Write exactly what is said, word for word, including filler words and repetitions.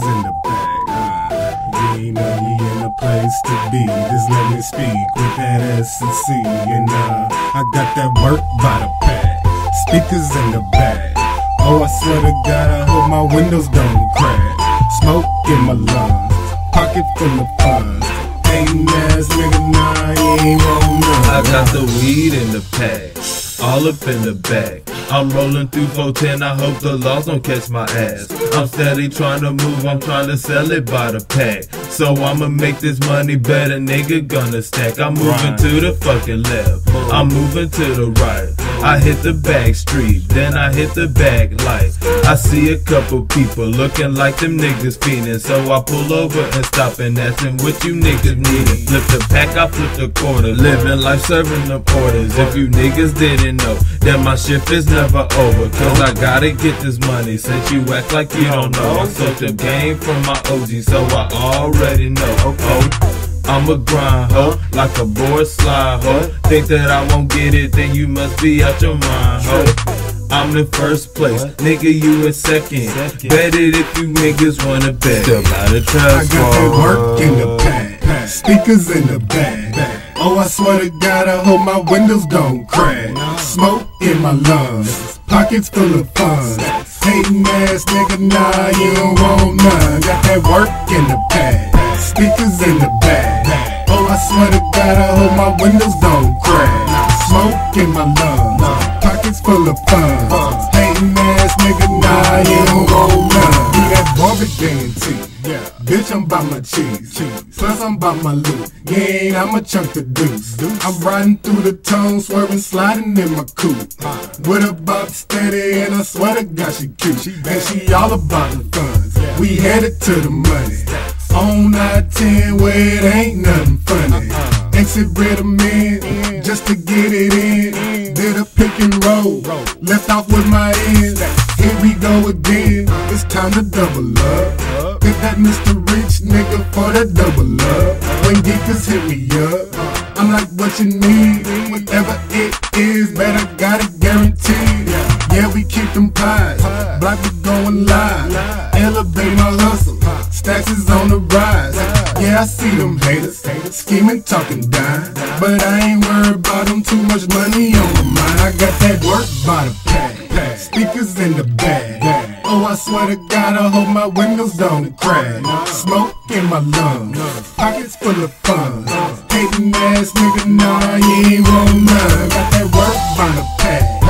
in the bag. Uh, you know you in a place to be. Just let me speak with that S and C. And uh, I got that work by the pack. Speakers in the bag. Oh, I swear to God, I hope my windows don't crack. Smoke in my lungs, pocket full of funds. Hating ass nigga, nah, you ain't roll none. I got the weed in the pack, all up in the bag. I'm rolling through four ten, I hope the laws don't catch my ass. I'm steady trying to move, I'm trying to sell it by the pack. So I'ma make this money better, nigga gonna stack. I'm moving to the fucking left, I'm moving to the right. I hit the back street, then I hit the back light. I see a couple people looking like them niggas fiendin', so I pull over and stop and ask them what you niggas needin'. Flip the pack, I flip the quarter, living life serving them orders. If you niggas didn't know, then my shift is never over, cause I gotta get this money since you act like you don't know. I took the game from my O G, so I already know. Oh, I'm a grind ho, like a board slide ho. Think that I won't get it, then you must be out your mind ho. I'm in first place, nigga you in second. Bet it if you niggas wanna bet. Still by the trust. I got that work in the pack, speakers in the bag. Oh, I swear to God, I hope my windows don't crack. Smoke in my lungs, pockets full of funds. Hating ass nigga, nah, you don't want none. Got that work in the pack, speakers in the bag. Oh, I swear to God, I hope my windows don't crack. Smoke in my lungs, pockets full of funds. Hating ass nigga, nah, you don't want none. Be that Barbie guarantee. Yeah. Bitch, I'm by my cheese. cheese. Plus, I'm by my loot. Yeah, I'm a chunk of deuce. deuce. I'm riding through the tone, swerving, sliding in my coupe. Uh, with a bob steady, and I swear to God, she cute. She and she all about the funds. Yeah. We headed to the money. On I ten, where it ain't nothing funny. Uh-uh. Exit rhythm in, just to get it in. Did a pick and roll, left off with my ends. Here we go again, it's time to double up. Hit that Mister Rich nigga for that double up. When geekers hit me up, I'm like, what you need? Whatever it is, better got it guaranteed. Yeah, we keep them pies, block we going live. Elevate my hustle, stacks is on the rise. Yeah, I see them haters, scheming, talking dime. But I ain't worried about them, too much money on my mind. I got that work by the pack, speakers in the bag. Oh, I swear to God, I hope my windows don't crack. Smoke in my lungs, pockets full of funds. Hating ass nigga, nah, you ain't roll none. Got that work by the pack,